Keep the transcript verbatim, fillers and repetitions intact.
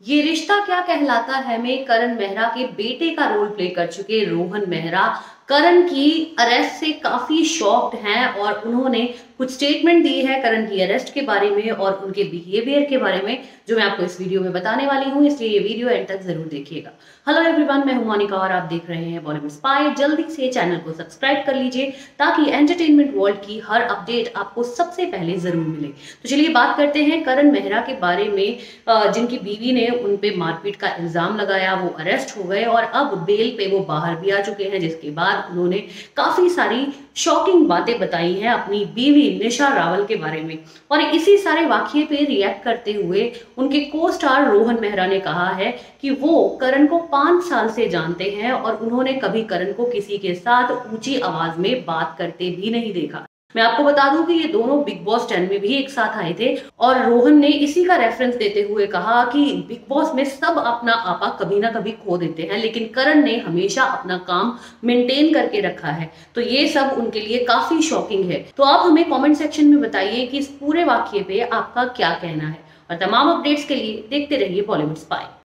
ये रिश्ता क्या कहलाता है में करण मेहरा के बेटे का रोल प्ले कर चुके रोहन मेहरा करण की अरेस्ट से काफी शॉक्ड हैं और उन्होंने कुछ स्टेटमेंट दी है करण की अरेस्ट के बारे में और उनके बिहेवियर के बारे में, जो मैं आपको इस वीडियो में बताने वाली हूं, इसलिए ये वीडियो एंड तक जरूर देखिएगा। हेलो एवरीवन, मैं हूं मोनिका और आप देख रहे हैं बॉलीवुड स्पाई। जल्दी से चैनल को सब्सक्राइब कर लीजिए ताकि एंटरटेनमेंट वर्ल्ड की हर अपडेट आपको सबसे पहले जरूर मिले। तो चलिए बात करते हैं करण मेहरा के बारे में, जिनकी बीवी ने उन पे मारपीट का इल्जाम लगाया, वो अरेस्ट हो गए और अब बेल पे वो बाहर भी आ चुके हैं, जिसके बाद उन्होंने काफी सारी शॉकिंग बातें बताई हैं अपनी बीवी निशा रावल के बारे में। और इसी सारे वाकये पे रिएक्ट करते हुए उनके को स्टार रोहन मेहरा ने कहा है कि वो करण को पांच साल से जानते हैं और उन्होंने कभी करण को किसी के साथ ऊंची आवाज में बात करते भी नहीं देखा। मैं आपको बता दूं कि ये दोनों बिग बॉस टेन में भी एक साथ आए थे और रोहन ने इसी का रेफरेंस देते हुए कहा कि बिग बॉस में सब अपना आपा कभी ना कभी खो देते हैं, लेकिन करण ने हमेशा अपना काम मेंटेन करके रखा है। तो ये सब उनके लिए काफी शॉकिंग है। तो आप हमें कमेंट सेक्शन में बताइए कि इस पूरे वाकये पे आपका क्या कहना है और तमाम अपडेट्स के लिए देखते रहिए बॉलीवुड स्पाई।